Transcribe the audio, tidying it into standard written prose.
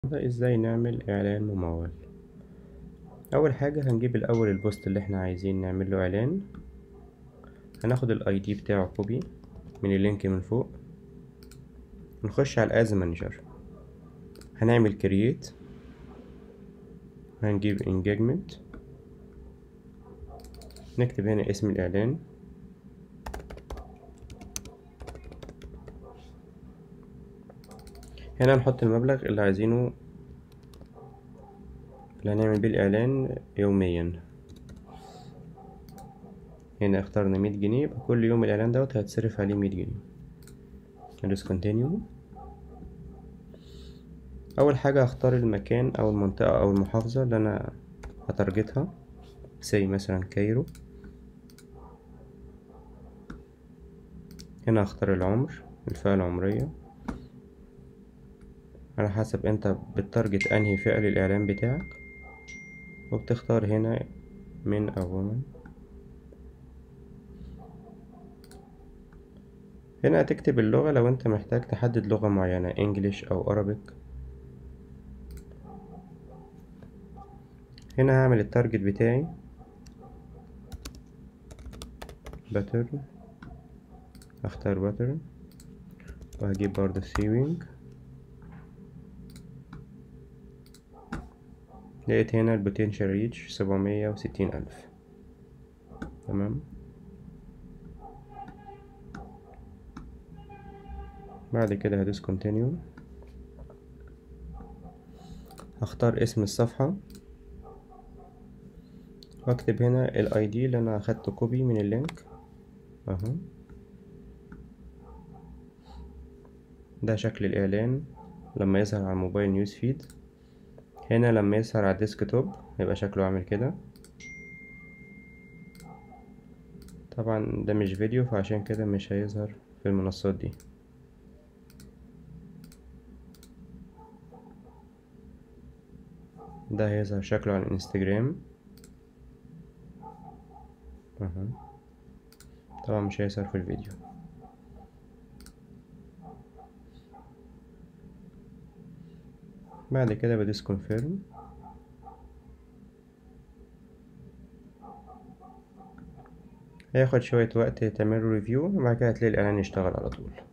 ده ازاي نعمل اعلان ممول. اول حاجة هنجيب الاول البوست اللي احنا عايزين نعمل له اعلان. هناخد الاي دي بتاعه كوبي من اللينك من فوق، نخش على الادز مانجر، هنعمل كرييت، هنجيب انجيجمنت، نكتب هنا اسم الاعلان، هنا نحط المبلغ اللي عايزينه اللي هنعمل بيه الاعلان يوميا. هنا اخترنا 100 جنيه، يبقى كل يوم الاعلان دوت هيتصرف عليه 100 جنيه. ندوس كونتينيو. اول حاجة هختار المكان او المنطقة او المحافظة اللي انا هتارجتها، زي مثلا كايرو. هنا هختار العمر، الفئة العمرية، على حسب انت بتارجت انهي فئة للاعلان بتاعك، وبتختار هنا من او women. هنا هتكتب اللغة لو انت محتاج تحدد لغة معينة، انجليش او Arabic. هنا هعمل التارجت بتاعي باترن، اختار باترن، وهجيب برضه سيوينج. لقيت هنا البوتنشال ريتش 760,000. تمام. بعد كده هدوس كونتينيو، هختار اسم الصفحة، واكتب هنا الاي دي اللي انا اخدته كوبي من اللينك اهو. ده شكل الاعلان لما يظهر على الموبايل نيوز فيد. هنا لما يظهر على الديسكتوب هيبقى شكله عامل كده. طبعا ده مش فيديو، فعشان كده مش هيظهر في المنصات دي. ده هيظهر شكله على الانستجرام اهو. طبعا مش هيظهر في الفيديو. بعد كده بدوس كونفيرم. هياخد شوية وقت تعمله ريفيو، وبعد كده هتلاقي الإعلان يشتغل على طول.